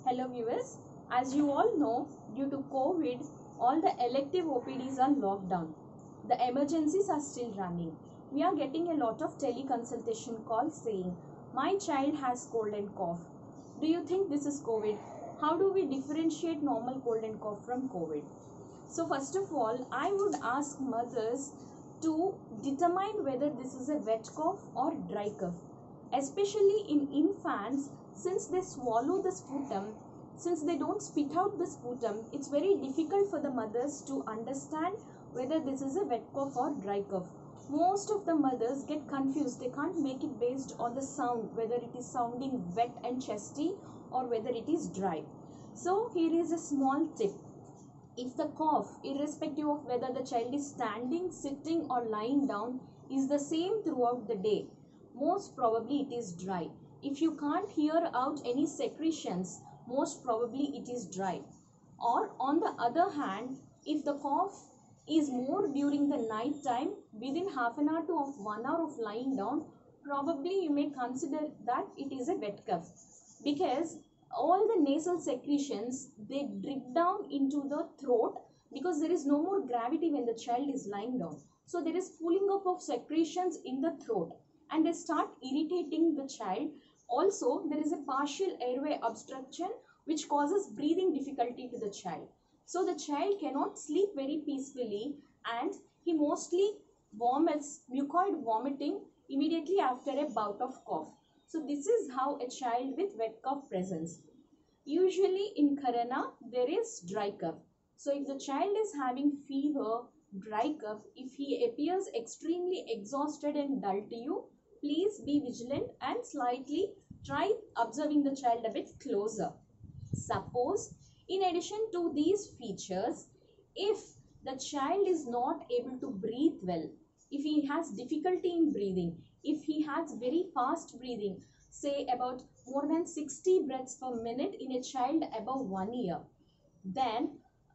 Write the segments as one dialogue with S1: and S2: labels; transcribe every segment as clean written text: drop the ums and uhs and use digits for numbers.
S1: Hello viewers, as you all know, due to COVID, all the elective OPDs are locked down. The emergencies are still running. We are getting a lot of teleconsultation calls saying, my child has cold and cough. Do you think this is COVID? How do we differentiate normal cold and cough from COVID? So first of all, I would ask mothers to determine whether this is a wet cough or dry cough. Especially in infants, since they swallow the sputum, since they don't spit out the sputum, it's very difficult for the mothers to understand whether this is a wet cough or dry cough. Most of the mothers get confused. They can't make it based on the sound, whether it is sounding wet and chesty or whether it is dry. So here is a small tip. If the cough, irrespective of whether the child is standing, sitting or lying down, is the same throughout the day, most probably it is dry. If you can't hear out any secretions, most probably it is dry. Or on the other hand, if the cough is more during the night time, within half an hour to 1 hour of lying down, probably you may consider that it is a wet cough, because all the nasal secretions, they drip down into the throat because there is no more gravity when the child is lying down. So there is pulling up of secretions in the throat and they start irritating the child. Also, there is a partial airway obstruction which causes breathing difficulty to the child. So the child cannot sleep very peacefully and he mostly vomits, mucoid vomiting immediately after a bout of cough. So this is how a child with wet cough presents. Usually in corona, there is dry cough. So if the child is having fever, dry cough, if he appears extremely exhausted and dull to you, please be vigilant and slightly try observing the child a bit closer. Suppose, in addition to these features, if the child is not able to breathe well, if he has difficulty in breathing, if he has very fast breathing, say about more than 60 breaths per minute in a child above 1 year, then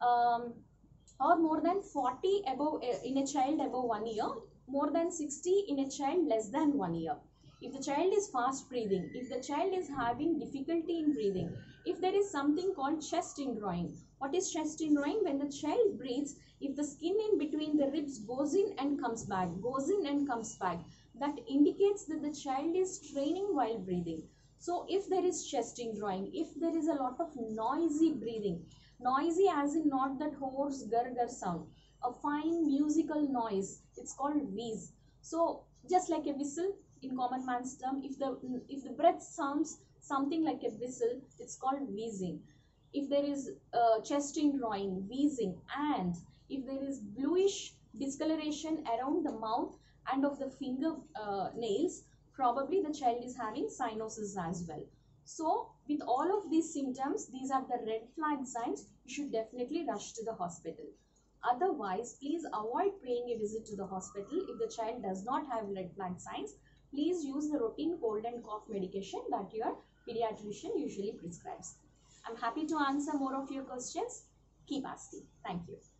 S1: or more than 40 above in a child above 1 year, more than 60 in a child less than 1 year. If the child is fast breathing, if the child is having difficulty in breathing, if there is something called chest indrawing. What is chest indrawing? When the child breathes, if the skin in between the ribs goes in and comes back, that indicates that the child is straining while breathing. So if there is chest indrawing, if there is a lot of noisy breathing, noisy as in not that hoarse gur sound, a fine musical noise, it's called wheeze. So just like a whistle in common man's term, if the breath sounds something like a whistle, it's called wheezing. If there is chest indrawing, wheezing, and if there is bluish discoloration around the mouth and of the finger nails, probably the child is having cyanosis as well. So with all of these symptoms, these are the red flag signs. You should definitely rush to the hospital. Otherwise, please avoid paying a visit to the hospital if the child does not have red flag signs. Please use the routine cold and cough medication that your pediatrician usually prescribes. I'm happy to answer more of your questions. Keep asking. Thank you.